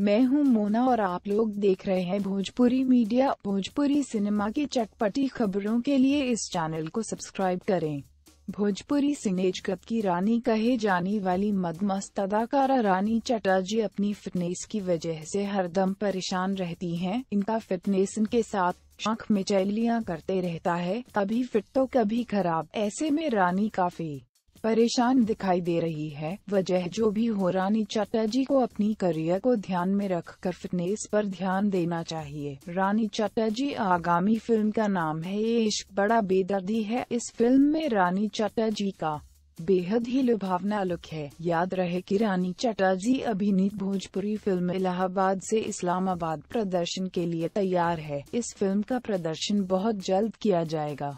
मैं हूं मोना और आप लोग देख रहे हैं भोजपुरी मीडिया। भोजपुरी सिनेमा की चटपटी खबरों के लिए इस चैनल को सब्सक्राइब करें। भोजपुरी सिने जगत की रानी कहे जाने वाली मदमस्त अदाकारा रानी चटर्जी अपनी फिटनेस की वजह से हरदम परेशान रहती हैं। इनका फिटनेस इनके साथ आंख में चैलियां करते रहता है, कभी फिट तो कभी खराब। ऐसे में रानी काफी परेशान दिखाई दे रही है। वजह जो भी हो, रानी चटर्जी को अपनी करियर को ध्यान में रखकर फिटनेस पर ध्यान देना चाहिए। रानी चटर्जी आगामी फिल्म का नाम है ये इश्क बड़ा बेदर्दी है। इस फिल्म में रानी चटर्जी का बेहद ही लुभावना लुक है। याद रहे कि रानी चटर्जी अभिनीत भोजपुरी फिल्म इलाहाबाद से इस्लामाबाद प्रदर्शन के लिए तैयार है। इस फिल्म का प्रदर्शन बहुत जल्द किया जाएगा।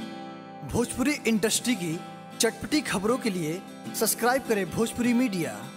भोजपुरी इंडस्ट्री की चटपटी खबरों के लिए सब्सक्राइब करें भोजपुरी मीडिया।